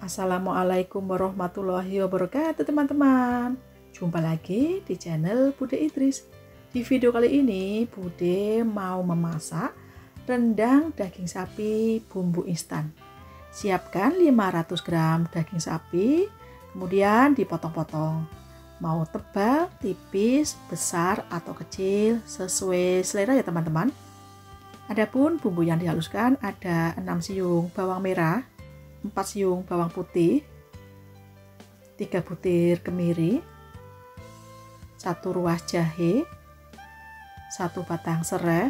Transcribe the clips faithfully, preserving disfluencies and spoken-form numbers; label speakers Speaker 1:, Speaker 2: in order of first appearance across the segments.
Speaker 1: Assalamualaikum warahmatullahi wabarakatuh teman-teman. Jumpa lagi di channel Bude Idris. Di video kali ini Bude mau memasak rendang daging sapi bumbu instan. Siapkan lima ratus gram daging sapi, kemudian dipotong-potong. Mau tebal, tipis, besar atau kecil sesuai selera ya teman-teman. Adapun bumbu yang dihaluskan ada enam siung bawang merah, empat siung bawang putih, tiga butir kemiri, satu ruas jahe, satu batang serai,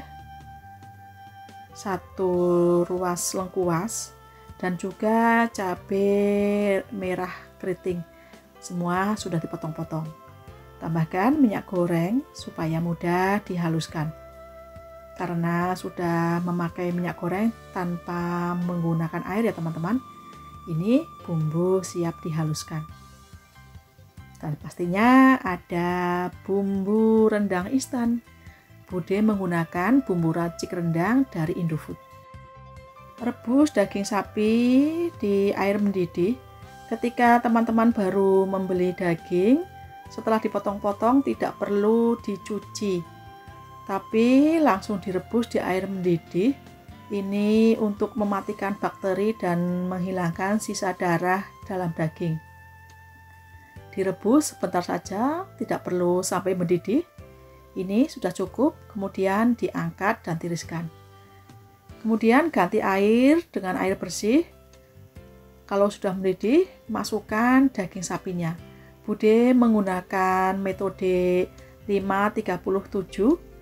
Speaker 1: satu ruas lengkuas, dan juga cabai merah keriting. Semua sudah dipotong-potong. Tambahkan minyak goreng supaya mudah dihaluskan. Karena sudah memakai minyak goreng tanpa menggunakan air ya teman-teman, ini bumbu siap dihaluskan. Dan pastinya ada bumbu rendang instan. Bude menggunakan bumbu racik rendang dari Indofood. Rebus daging sapi di air mendidih. Ketika teman-teman baru membeli daging, setelah dipotong-potong tidak perlu dicuci, tapi langsung direbus di air mendidih. Ini untuk mematikan bakteri dan menghilangkan sisa darah dalam daging. Direbus sebentar saja, tidak perlu sampai mendidih. Ini sudah cukup, kemudian diangkat dan tiriskan. Kemudian ganti air dengan air bersih. Kalau sudah mendidih, masukkan daging sapinya. Bude menggunakan metode lima tiga puluh tujuh.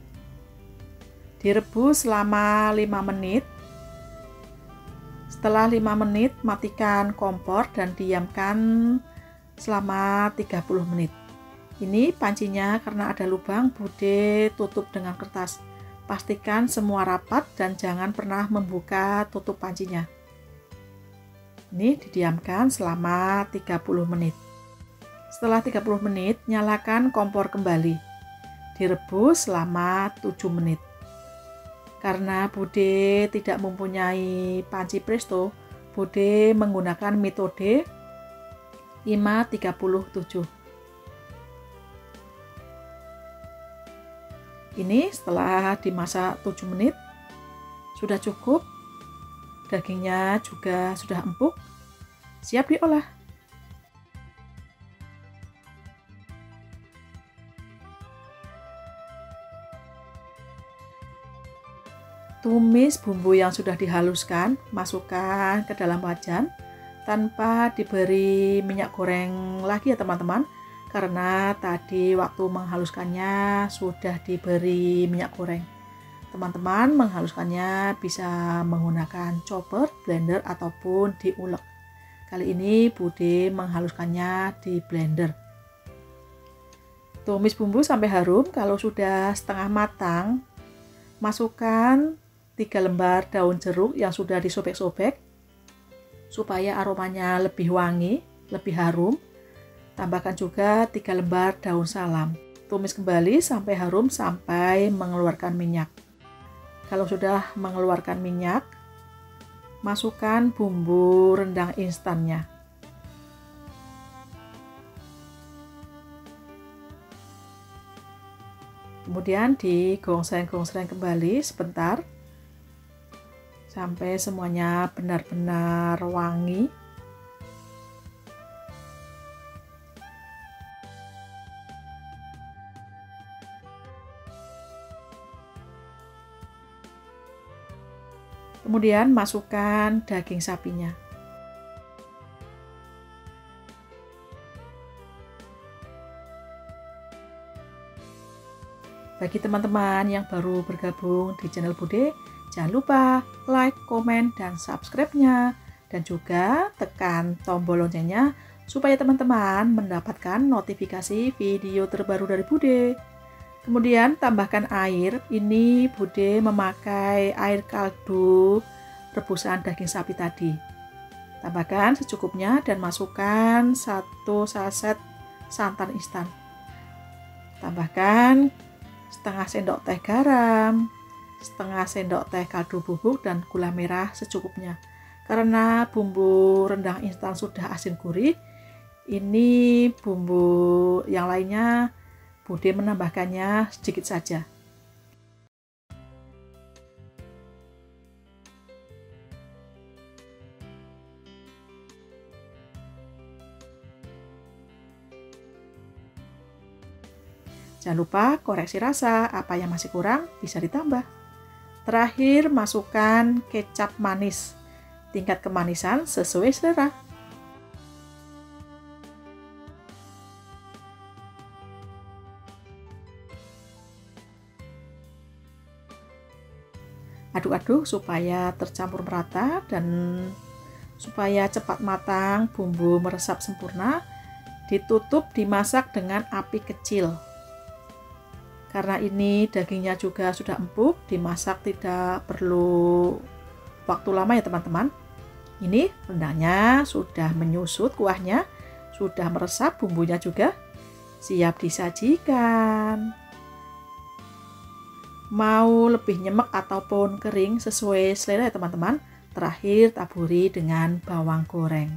Speaker 1: Direbus selama lima menit. Setelah lima menit, matikan kompor dan diamkan selama tiga puluh menit. Ini pancinya karena ada lubang, Bude tutup dengan kertas. Pastikan semua rapat dan jangan pernah membuka tutup pancinya. Ini didiamkan selama tiga puluh menit. Setelah tiga puluh menit, nyalakan kompor kembali. Direbus selama tujuh menit. Karena Bude tidak mempunyai panci presto, Bude menggunakan metode lima tiga puluh tujuh. Ini setelah dimasak tujuh menit sudah cukup. Dagingnya juga sudah empuk, siap diolah. Tumis bumbu yang sudah dihaluskan, masukkan ke dalam wajan tanpa diberi minyak goreng lagi ya teman-teman, karena tadi waktu menghaluskannya sudah diberi minyak goreng. Teman-teman menghaluskannya bisa menggunakan chopper, blender ataupun diulek. Kali ini Bude menghaluskannya di blender. Tumis bumbu sampai harum. Kalau sudah setengah matang, masukkan tiga lembar daun jeruk yang sudah disobek-sobek supaya aromanya lebih wangi, lebih harum. Tambahkan juga tiga lembar daun salam. Tumis kembali sampai harum sampai mengeluarkan minyak. Kalau sudah mengeluarkan minyak, masukkan bumbu rendang instannya. Kemudian digongsreng-gongsreng kembali sebentar sampai semuanya benar-benar wangi. Kemudian masukkan daging sapinya. Bagi teman-teman yang baru bergabung di channel Bude, jangan lupa like, komen, dan subscribe-nya. Dan juga tekan tombol loncengnya supaya teman-teman mendapatkan notifikasi video terbaru dari Bude. Kemudian tambahkan air. Ini Bude memakai air kaldu rebusan daging sapi tadi. Tambahkan secukupnya dan masukkan satu saset santan instan. Tambahkan setengah sendok teh garam, setengah sendok teh kaldu bubuk, dan gula merah secukupnya. Karena bumbu rendang instan sudah asin gurih, ini bumbu yang lainnya Bude menambahkannya sedikit saja. Jangan lupa koreksi rasa, apa yang masih kurang bisa ditambah. Terakhir, masukkan kecap manis. Tingkat kemanisan sesuai selera. Aduk-aduk supaya tercampur merata dan supaya cepat matang, bumbu meresap sempurna. Ditutup, dimasak dengan api kecil. Karena ini dagingnya juga sudah empuk, dimasak tidak perlu waktu lama ya teman-teman. Ini rendangnya sudah menyusut kuahnya, sudah meresap bumbunya juga, siap disajikan. Mau lebih nyemek ataupun kering sesuai selera ya teman-teman. Terakhir taburi dengan bawang goreng.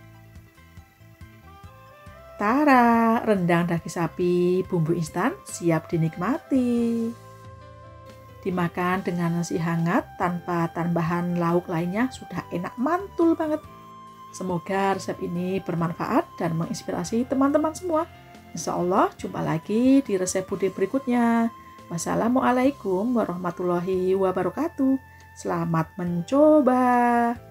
Speaker 1: Tara, rendang daging sapi bumbu instan siap dinikmati. Dimakan dengan nasi hangat tanpa tambahan lauk lainnya sudah enak mantul banget. Semoga resep ini bermanfaat dan menginspirasi teman-teman semua. Insya Allah jumpa lagi di resep Bude berikutnya. Wassalamualaikum warahmatullahi wabarakatuh. Selamat mencoba.